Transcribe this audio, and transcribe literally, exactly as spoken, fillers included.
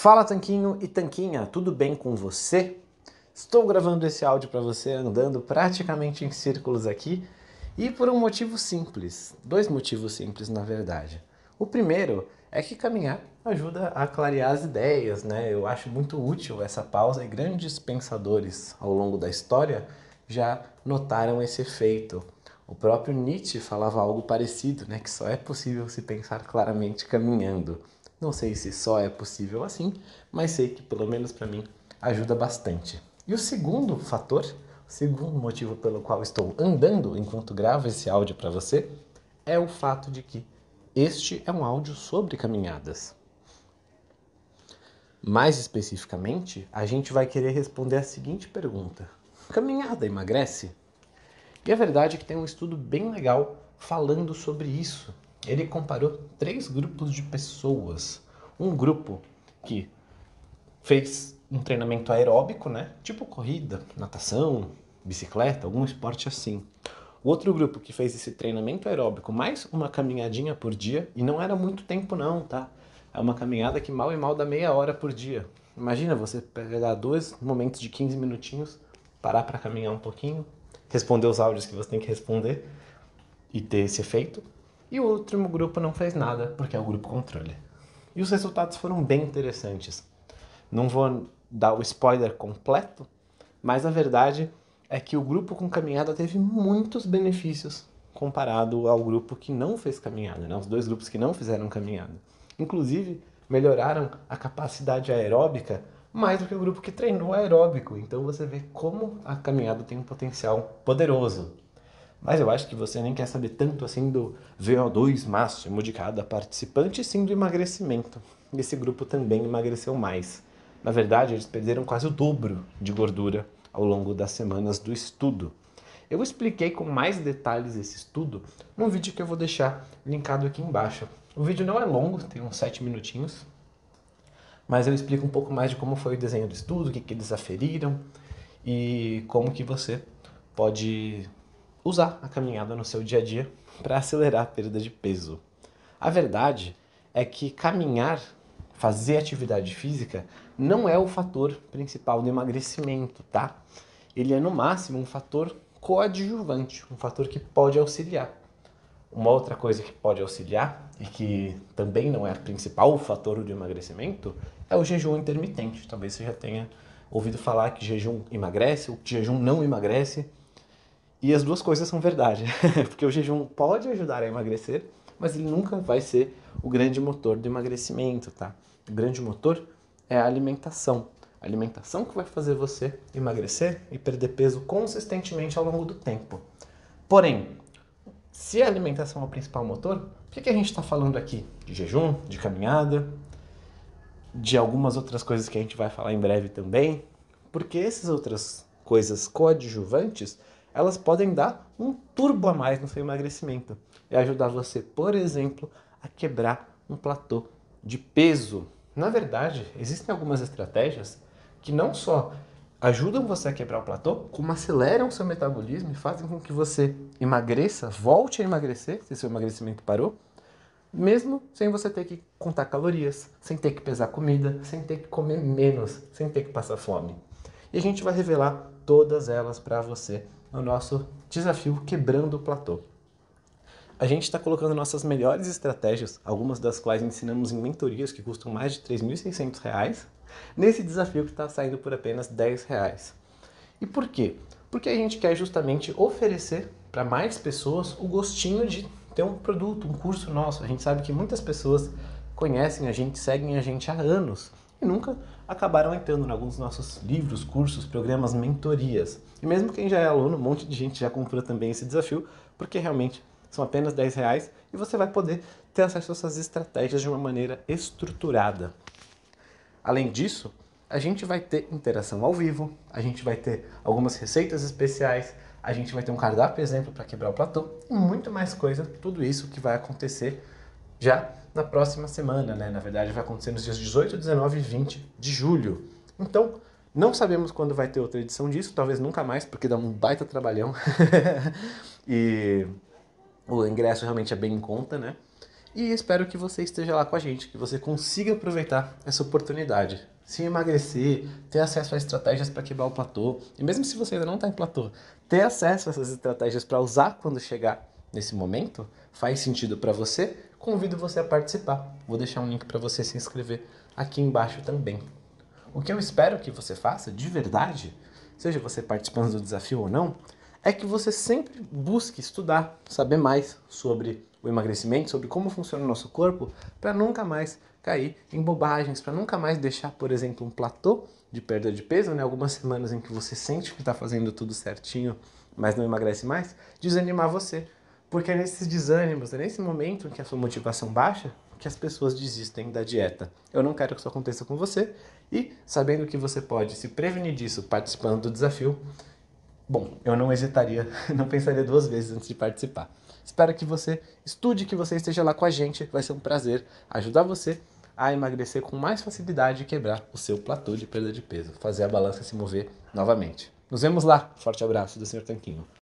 Fala Tanquinho e Tanquinha, tudo bem com você? Estou gravando esse áudio para você andando praticamente em círculos aqui e por um motivo simples, dois motivos simples na verdade. O primeiro é que caminhar ajuda a clarear as ideias, né? Eu acho muito útil essa pausa e grandes pensadores ao longo da história já notaram esse efeito. O próprio Nietzsche falava algo parecido, né? Que só é possível se pensar claramente caminhando. Não sei se só é possível assim, mas sei que pelo menos para mim ajuda bastante. E o segundo fator, o segundo motivo pelo qual estou andando enquanto gravo esse áudio para você, é o fato de que este é um áudio sobre caminhadas. Mais especificamente, a gente vai querer responder a seguinte pergunta: caminhada emagrece? E a verdade é que tem um estudo bem legal falando sobre isso. Ele comparou três grupos de pessoas. Um grupo que fez um treinamento aeróbico, né? Tipo corrida, natação, bicicleta, algum esporte assim. O outro grupo que fez esse treinamento aeróbico mais uma caminhadinha por dia, e não era muito tempo não, tá? É uma caminhada que mal e mal dá meia hora por dia. Imagina você pegar dois momentos de quinze minutinhos, parar para caminhar um pouquinho, responder os áudios que você tem que responder e ter esse efeito. E o último grupo não fez nada, porque é o grupo controle. E os resultados foram bem interessantes. Não vou dar o spoiler completo, mas a verdade é que o grupo com caminhada teve muitos benefícios comparado ao grupo que não fez caminhada, né? Os dois grupos que não fizeram caminhada. Inclusive, melhoraram a capacidade aeróbica mais do que o grupo que treinou aeróbico. Então você vê como a caminhada tem um potencial poderoso. Mas eu acho que você nem quer saber tanto assim do V O dois máximo de cada participante, sim do emagrecimento. Esse grupo também emagreceu mais. Na verdade, eles perderam quase o dobro de gordura ao longo das semanas do estudo. Eu expliquei com mais detalhes esse estudo num vídeo que eu vou deixar linkado aqui embaixo. O vídeo não é longo, tem uns sete minutinhos, mas eu explico um pouco mais de como foi o desenho do estudo, o que, que eles aferiram e como que você pode usar a caminhada no seu dia a dia para acelerar a perda de peso. A verdade é que caminhar, fazer atividade física, não é o fator principal do emagrecimento, tá? Ele é no máximo um fator coadjuvante, um fator que pode auxiliar. Uma outra coisa que pode auxiliar, e que também não é o principal fator do emagrecimento, é o jejum intermitente. Talvez você já tenha ouvido falar que jejum emagrece ou que jejum não emagrece. E as duas coisas são verdade, porque o jejum pode ajudar a emagrecer, mas ele nunca vai ser o grande motor do emagrecimento, tá? O grande motor é a alimentação. A alimentação que vai fazer você emagrecer e perder peso consistentemente ao longo do tempo. Porém, se a alimentação é o principal motor, por que, que a gente está falando aqui de jejum, de caminhada, de algumas outras coisas que a gente vai falar em breve também? Porque essas outras coisas coadjuvantes, elas podem dar um turbo a mais no seu emagrecimento e ajudar você, por exemplo, a quebrar um platô de peso. Na verdade, existem algumas estratégias que não só ajudam você a quebrar o platô, como aceleram o seu metabolismo e fazem com que você emagreça, volte a emagrecer, se seu emagrecimento parou, mesmo sem você ter que contar calorias, sem ter que pesar comida, sem ter que comer menos, sem ter que passar fome. E a gente vai revelar todas elas para você no nosso desafio Quebrando o Platô. A gente está colocando nossas melhores estratégias, algumas das quais ensinamos em mentorias que custam mais de três mil e seiscentos reais, nesse desafio que está saindo por apenas dez reais. E por quê? Porque a gente quer justamente oferecer para mais pessoas o gostinho de ter um produto, um curso nosso. A gente sabe que muitas pessoas conhecem a gente, seguem a gente há anos e nunca acabaram entrando em alguns dos nossos livros, cursos, programas, mentorias. E mesmo quem já é aluno, um monte de gente já comprou também esse desafio, porque realmente são apenas dez reais e você vai poder ter acesso a essas estratégias de uma maneira estruturada. Além disso, a gente vai ter interação ao vivo, a gente vai ter algumas receitas especiais, a gente vai ter um cardápio exemplo para quebrar o platô e muito mais coisa, tudo isso que vai acontecer já na próxima semana, né? Na verdade, vai acontecer nos dias dezoito, dezenove e vinte de julho. Então, não sabemos quando vai ter outra edição disso, talvez nunca mais, porque dá um baita trabalhão. E o ingresso realmente é bem em conta, né? E espero que você esteja lá com a gente, que você consiga aproveitar essa oportunidade. Se emagrecer, ter acesso a estratégias para quebrar o platô, e mesmo se você ainda não está em platô, ter acesso a essas estratégias para usar quando chegar nesse momento, faz sentido para você, convido você a participar. Vou deixar um link para você se inscrever aqui embaixo também. O que eu espero que você faça, de verdade, seja você participando do desafio ou não, é que você sempre busque estudar, saber mais sobre o emagrecimento, sobre como funciona o nosso corpo, para nunca mais cair em bobagens, para nunca mais deixar, por exemplo, um platô de perda de peso, né? Algumas semanas em que você sente que está fazendo tudo certinho, mas não emagrece mais, desanimar você. Porque é nesses desânimos, é nesse momento em que a sua motivação baixa, que as pessoas desistem da dieta. Eu não quero que isso aconteça com você e, sabendo que você pode se prevenir disso participando do desafio, bom, eu não hesitaria, não pensaria duas vezes antes de participar. Espero que você estude, que você esteja lá com a gente. Vai ser um prazer ajudar você a emagrecer com mais facilidade e quebrar o seu platô de perda de peso. Fazer a balança se mover novamente. Nos vemos lá. Forte abraço do senhor Tanquinho.